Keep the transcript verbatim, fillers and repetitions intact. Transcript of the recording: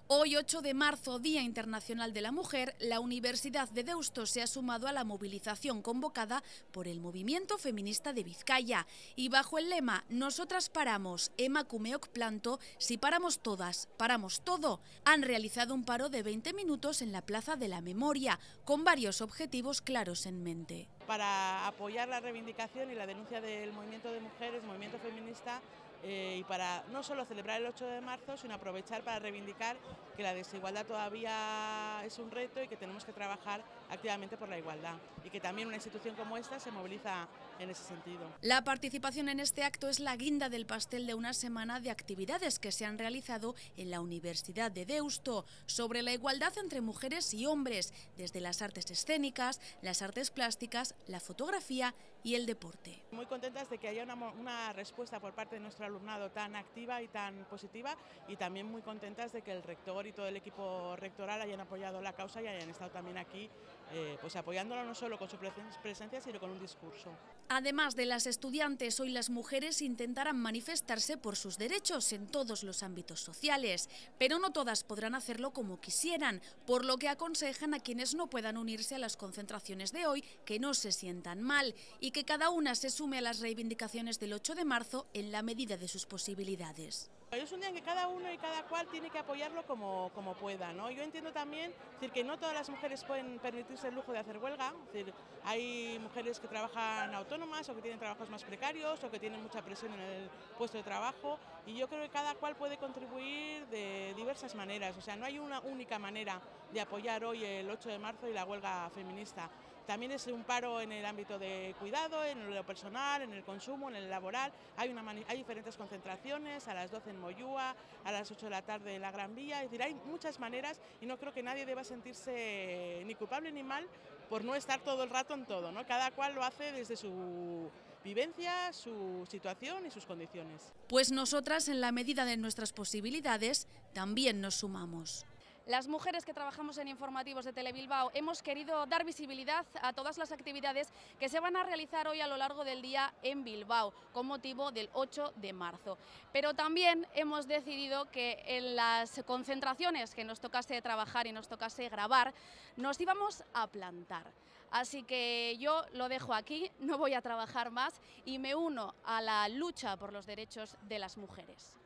Hoy, ocho de marzo, Día Internacional de la Mujer, la Universidad de Deusto se ha sumado a la movilización convocada por el Movimiento Feminista de Vizcaya. Y bajo el lema "Nosotras paramos, emakumeok planto, si paramos todas, paramos todo", han realizado un paro de veinte minutos en la Plaza de la Memoria, con varios objetivos claros en mente. Para apoyar la reivindicación y la denuncia del movimiento de mujeres, movimiento feminista, eh, y para no solo celebrar el ocho de marzo, sino aprovechar para reivindicar que la desigualdad todavía es un reto y que tenemos que trabajar activamente por la igualdad, y que también una institución como esta se moviliza en ese sentido. La participación en este acto es la guinda del pastel de una semana de actividades que se han realizado en la Universidad de Deusto sobre la igualdad entre mujeres y hombres, desde las artes escénicas, las artes plásticas, la fotografía y el deporte. Muy contentas de que haya una, una respuesta por parte de nuestro alumnado tan activa y tan positiva, y también muy contentas de que el rector y todo el equipo rectoral hayan apoyado la causa y hayan estado también aquí eh, pues apoyándolo no solo con su presencia, sino con un discurso. Además de las estudiantes, hoy las mujeres intentarán manifestarse por sus derechos en todos los ámbitos sociales, pero no todas podrán hacerlo como quisieran, por lo que aconsejan a quienes no puedan unirse a las concentraciones de hoy que no se sientan mal y que cada una se sume a las reivindicaciones del ocho de marzo en la medida de sus posibilidades. Es un día en que cada uno y cada cual tiene que apoyarlo como, como pueda, ¿no? Yo entiendo también decir, que no todas las mujeres pueden permitirse el lujo de hacer huelga. Es decir, hay mujeres que trabajan autónomas o que tienen trabajos más precarios o que tienen mucha presión en el puesto de trabajo, y yo creo que cada cual puede contribuir de diversas maneras. O sea, no hay una única manera de apoyar hoy el ocho de marzo y la huelga feminista. También es un paro en el ámbito de cuidado, en lo personal, en el consumo, en el laboral. Hay, una hay diferentes concentraciones, a las doce en Moyúa, a las ocho de la tarde en la Gran Vía. Es decir, hay muchas maneras y no creo que nadie deba sentirse ni culpable ni mal por no estar todo el rato en todo, ¿no? Cada cual lo hace desde su vivencia, su situación y sus condiciones. Pues nosotras, en la medida de nuestras posibilidades, también nos sumamos. Las mujeres que trabajamos en informativos de Telebilbao hemos querido dar visibilidad a todas las actividades que se van a realizar hoy a lo largo del día en Bilbao, con motivo del ocho de marzo. Pero también hemos decidido que en las concentraciones que nos tocase trabajar y nos tocase grabar, nos íbamos a plantar. Así que yo lo dejo aquí, no voy a trabajar más y me uno a la lucha por los derechos de las mujeres.